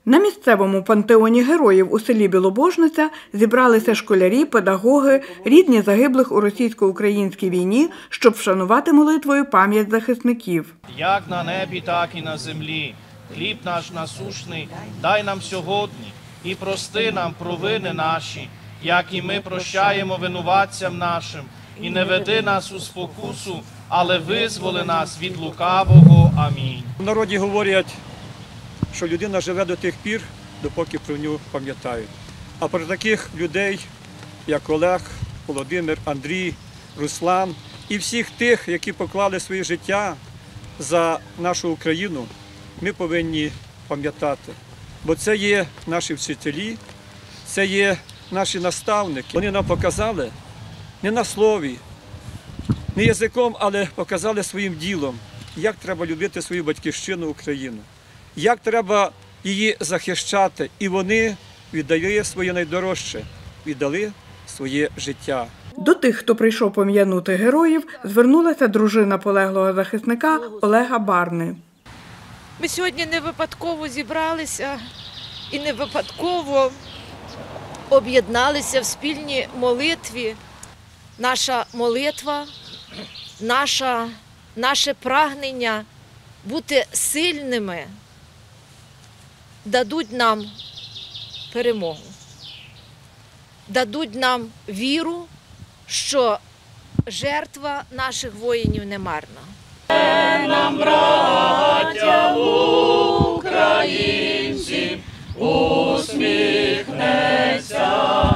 На місцевому пантеоні героїв у селі Білобожниця зібралися школярі, педагоги, рідні загиблих у російсько-українській війні, щоб вшанувати молитвою пам'ять захисників. Як на небі, так і на землі. Хліб наш насущний дай нам сьогодні і прости нам провини наші, як і ми прощаємо винуватцям нашим. І не веди нас у спокусу, але визволи нас від лукавого. Амінь. В народі говорять, що людина живе до тих пір, допоки про нього пам'ятають. А про таких людей, як Олег, Володимир, Андрій, Руслан і всіх тих, які поклали своє життя за нашу Україну, ми повинні пам'ятати. Бо це є наші вчителі, це є наші наставники. Вони нам показали не на слові, не язиком, але показали своїм ділом, як треба любити свою батьківщину Україну, як треба її захищати. І вони віддали своє найдорожче, віддали своє життя. До тих, хто прийшов пом'янути героїв, звернулася дружина полеглого захисника Олега Барни. Ми сьогодні не випадково зібралися і не випадково об'єдналися в спільній молитві. Наша молитва, наше прагнення бути сильними дадуть нам перемогу, дадуть нам віру, що жертва наших воїнів не марна. Нам, браття українці, усміхнеться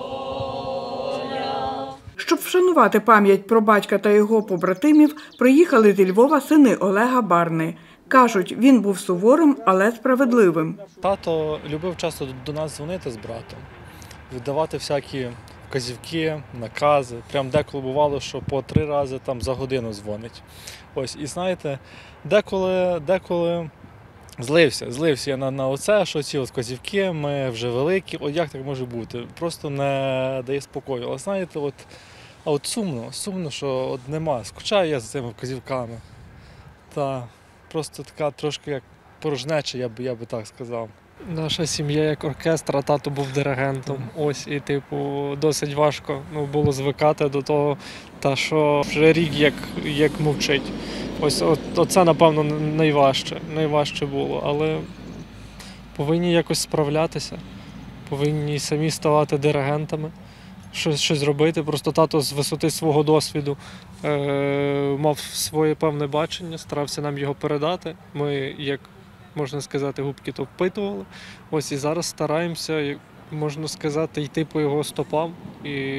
доля. Щоб вшанувати пам'ять про батька та його побратимів, приїхали зі Львова сини Олега Барни. Кажуть, він був суворим, але справедливим. Тато любив часто до нас дзвонити з братом, віддавати всякі вказівки, накази. Прям деколи бувало, що по 3 рази там за годину дзвонить. Ось, і знаєте, деколи злився я на оце, що ці вказівки, ми вже великі, от як так може бути? Просто не дає спокою. Але знаєте, от сумно, що от нема. Скучаю я за цими вказівками. Просто така трошки як порожнеча, я би так сказав. Наша сім'я як оркестр, а тато був диригентом. Ось, і досить важко було звикати до того, що вже рік як мовчить. Ось оце, напевно, найважче було, але повинні якось справлятися, повинні самі ставати диригентами, щось робити. Просто тато з висоти свого досвіду мав своє певне бачення, старався нам його передати. Ми, як можна сказати, губки то впитували. Ось і зараз стараємося, можна сказати, йти по його стопам і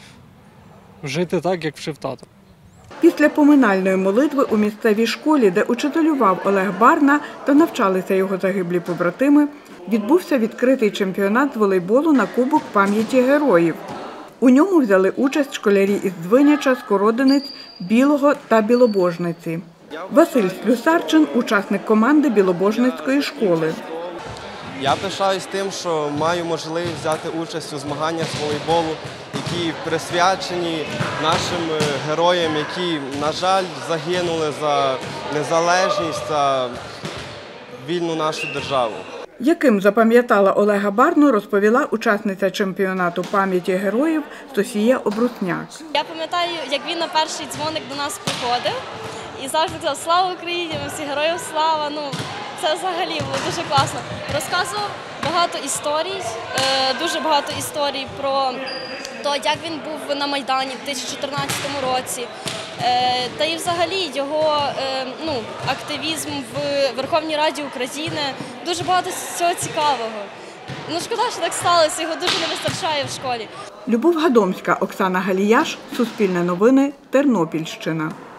жити так, як вчив тато. Після поминальної молитви у місцевій школі, де учителював Олег Барна та навчалися його загиблі побратими, відбувся відкритий чемпіонат з волейболу на Кубок пам'яті героїв. У ньому взяли участь школярі із Двиняча, Скородинець, Білого та Білобожниці. Василь Слюсарчин – учасник команди Білобожницької школи. Я пишаюсь тим, що маю можливість взяти участь у змаганнях з волейболу, які присвячені нашим героям, які, на жаль, загинули за незалежність та вільну нашу державу. Яким запам'ятала Олега Барну, розповіла учасниця чемпіонату пам'яті героїв Софія Обрусняк. Я пам'ятаю, як він на перший дзвоник до нас приходив і завжди казав «Слава Україні! Ми всі героїв слава!». Це взагалі було дуже класно. Розказував багато історій, дуже багато історій про те, як він був на Майдані в 2014 році. Та і взагалі його активізм в Верховній Раді України. Дуже багато цього цікавого. Шкода, що так сталося, його дуже не вистачає в школі. Любов Гадомська, Оксана Галіяш, Суспільне новини, Тернопільщина.